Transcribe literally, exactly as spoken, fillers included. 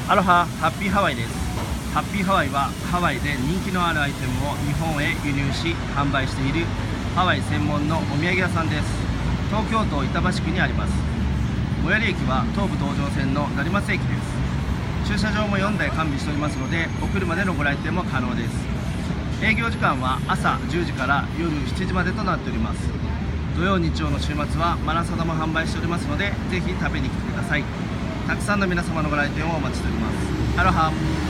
アロハ、ハッピーハワイです。ハッピーハワイはハワイで人気のあるアイテムを日本へ輸入し販売しているハワイ専門のお土産屋さんです。東京都板橋区にあります。最寄り駅は東武東上線の成松駅です。駐車場もよんだい完備しておりますので、お車でのご来店も可能です。営業時間は朝じゅうじから夜しちじまでとなっております。土曜日曜の週末はマラサダも販売しておりますので、ぜひ食べに来てください。たくさんの皆様のご来店をお待ちしております。アロハ。